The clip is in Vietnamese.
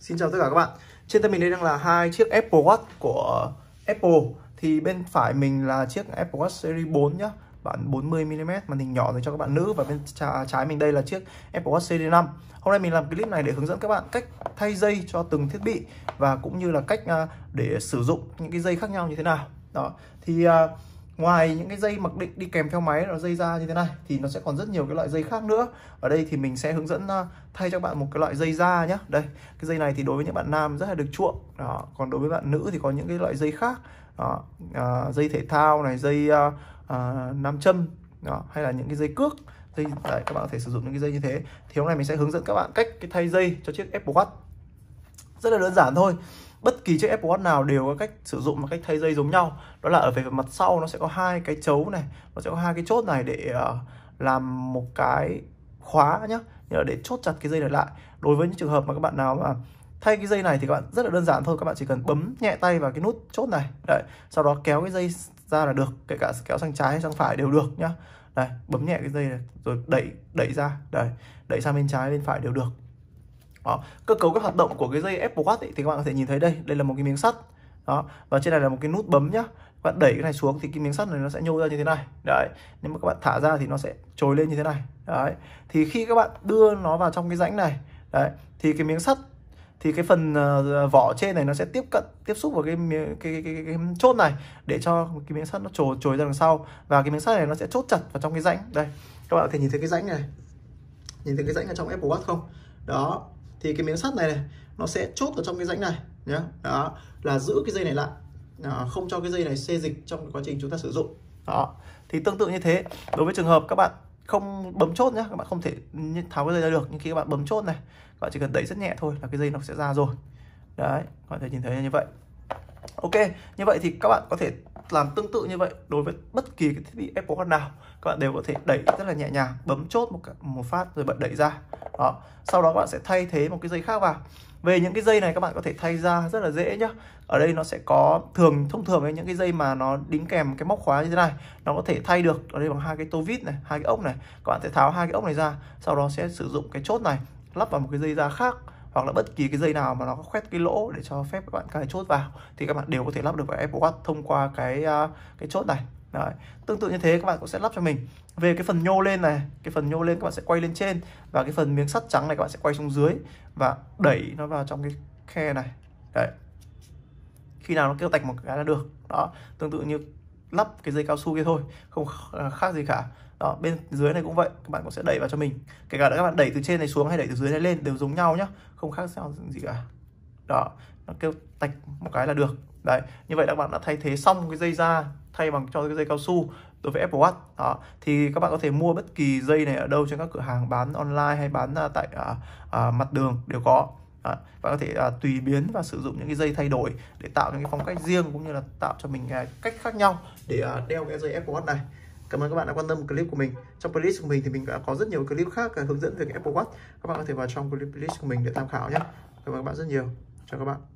Xin chào tất cả các bạn. Trên tay mình đây đang là hai chiếc Apple Watch của Apple. Thì bên phải mình là chiếc Apple Watch Series 4 nhá, bản 40mm, màn hình nhỏ dành cho các bạn nữ. Và bên trái mình đây là chiếc Apple Watch Series 5. Hôm nay mình làm clip này để hướng dẫn các bạn cách thay dây cho từng thiết bị và cũng như là cách để sử dụng những cái dây khác nhau như thế nào. Đó. Thì ngoài những cái dây mặc định đi kèm theo máy là dây da như thế này thì nó sẽ còn rất nhiều cái loại dây khác nữa. Ở đây thì mình sẽ hướng dẫn thay cho các bạn một cái loại dây da nhé. Đây, cái dây này thì đối với những bạn nam rất là được chuộng. Đó. Còn đối với bạn nữ thì có những cái loại dây khác. Đó. Dây thể thao này, dây nam châm. Đó. Hay là những cái dây cước. Đấy, các bạn có thể sử dụng những cái dây như thế. Thì hôm nay mình sẽ hướng dẫn các bạn cách cái thay dây cho chiếc Apple Watch. Rất là đơn giản thôi. Bất kỳ chiếc Apple Watch nào đều có cách sử dụng và cách thay dây giống nhau. Đó là ở về mặt sau nó sẽ có hai cái chấu này, nó sẽ có hai cái chốt này để làm một cái khóa nhá, để chốt chặt cái dây này lại. Đối với những trường hợp mà các bạn nào mà thay cái dây này thì các bạn rất là đơn giản thôi, các bạn chỉ cần bấm nhẹ tay vào cái nút chốt này. Đấy, sau đó kéo cái dây ra là được, kể cả kéo sang trái hay sang phải đều được nhá. Đây, bấm nhẹ cái dây này rồi đẩy ra, đây, đẩy sang bên trái bên phải đều được. Đó. Cơ cấu các hoạt động của cái dây Apple Watch thì các bạn có thể nhìn thấy đây là một cái miếng sắt. Đó, và trên này là một cái nút bấm nhá. Các bạn đẩy cái này xuống thì cái miếng sắt này nó sẽ nhô ra như thế này. Đấy, nhưng mà các bạn thả ra thì nó sẽ trồi lên như thế này. Đấy, thì khi các bạn đưa nó vào trong cái rãnh này, đấy, thì cái miếng sắt thì cái phần vỏ trên này nó sẽ tiếp xúc vào cái chốt này để cho cái miếng sắt nó trồi ra đằng sau, và cái miếng sắt này nó sẽ chốt chặt vào trong cái rãnh. Đây, các bạn có thể nhìn thấy cái rãnh này, nhìn thấy cái rãnh ở trong Apple Watch không? Đó, thì cái miếng sắt này nó sẽ chốt vào trong cái rãnh này nhé. Đó là giữ cái dây này lại, không cho cái dây này xê dịch trong quá trình chúng ta sử dụng. Đó, thì tương tự như thế, đối với trường hợp các bạn không bấm chốt nhé, các bạn không thể tháo cái dây ra được, nhưng khi các bạn bấm chốt này, các bạn chỉ cần đẩy rất nhẹ thôi là cái dây nó sẽ ra rồi. Đấy, các bạn có thể nhìn thấy như vậy. Ok, như vậy thì các bạn có thể làm tương tự như vậy đối với bất kỳ cái thiết bị Apple Watch nào. Các bạn đều có thể đẩy rất là nhẹ nhàng, bấm chốt một phát rồi bật đẩy ra. Đó, sau đó các bạn sẽ thay thế một cái dây khác vào. Về những cái dây này các bạn có thể thay ra rất là dễ nhá. Ở đây nó sẽ có thông thường với những cái dây mà nó đính kèm cái móc khóa như thế này, nó có thể thay được ở đây bằng hai cái tô vít này, hai cái ốc này. Các bạn sẽ tháo hai cái ốc này ra, sau đó sẽ sử dụng cái chốt này lắp vào một cái dây da khác, hoặc là bất kỳ cái dây nào mà nó có khoét cái lỗ để cho phép các bạn cài chốt vào thì các bạn đều có thể lắp được vào Apple Watch thông qua cái chốt này. Đấy. Tương tự như thế các bạn cũng sẽ lắp cho mình. Về cái phần nhô lên này, cái phần nhô lên các bạn sẽ quay lên trên, và cái phần miếng sắt trắng này các bạn sẽ quay xuống dưới và đẩy nó vào trong cái khe này. Đấy. Khi nào nó kêu tạch một cái là được. Đó, tương tự như lắp cái dây cao su kia thôi, không khác gì cả. Đó, bên dưới này cũng vậy, các bạn cũng sẽ đẩy vào cho mình. Kể cả các bạn đẩy từ trên này xuống hay đẩy từ dưới này lên đều giống nhau nhá, không khác sao gì cả. Đó, nó kêu tạch một cái là được. Đấy, như vậy là các bạn đã thay thế xong cái dây da thay bằng cho cái dây cao su đối với Apple Watch. Đó, thì các bạn có thể mua bất kỳ dây này ở đâu trên các cửa hàng bán online hay bán tại mặt đường đều có. Đó, bạn có thể tùy biến và sử dụng những cái dây thay đổi để tạo những cái phong cách riêng, cũng như là tạo cho mình cách khác nhau để đeo cái dây Apple Watch này. Cảm ơn các bạn đã quan tâm clip của mình. Trong playlist của mình thì mình đã có rất nhiều clip khác hướng dẫn về cái Apple Watch. Các bạn có thể vào trong playlist của mình để tham khảo nhé. Cảm ơn các bạn rất nhiều. Chào các bạn.